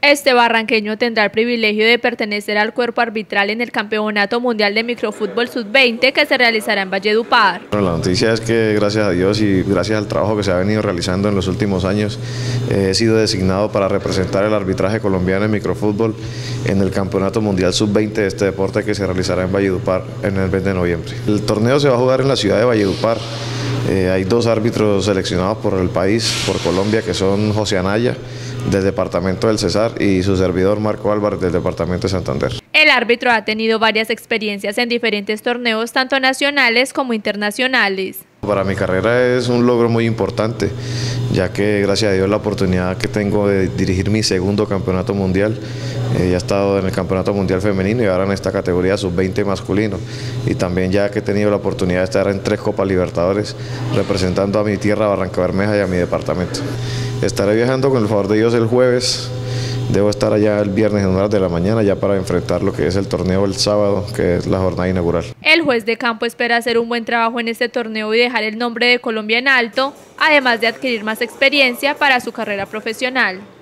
Este barranqueño tendrá el privilegio de pertenecer al cuerpo arbitral en el Campeonato Mundial de Microfútbol Sub-20 que se realizará en Valledupar. Bueno, la noticia es que gracias a Dios y gracias al trabajo que se ha venido realizando en los últimos años, he sido designado para representar el arbitraje colombiano en microfútbol en el Campeonato Mundial Sub-20 de este deporte que se realizará en Valledupar en el mes de noviembre. El torneo se va a jugar en la ciudad de Valledupar. Hay dos árbitros seleccionados por el país, por Colombia, que son José Anaya, del departamento del Cesar, y su servidor Marco Álvarez, del departamento de Santander. El árbitro ha tenido varias experiencias en diferentes torneos, tanto nacionales como internacionales. Para mi carrera es un logro muy importante, ya que gracias a Dios la oportunidad que tengo de dirigir mi segundo campeonato mundial. Ya he estado en el campeonato mundial femenino y ahora en esta categoría sub-20 masculino. Y también ya que he tenido la oportunidad de estar en 3 Copas Libertadores representando a mi tierra Barrancabermeja y a mi departamento. Estaré viajando con el favor de Dios el jueves. Debo estar allá el viernes en horas de la mañana ya para enfrentar lo que es el torneo el sábado, que es la jornada inaugural. El juez de campo espera hacer un buen trabajo en este torneo y dejar el nombre de Colombia en alto, además de adquirir más experiencia para su carrera profesional.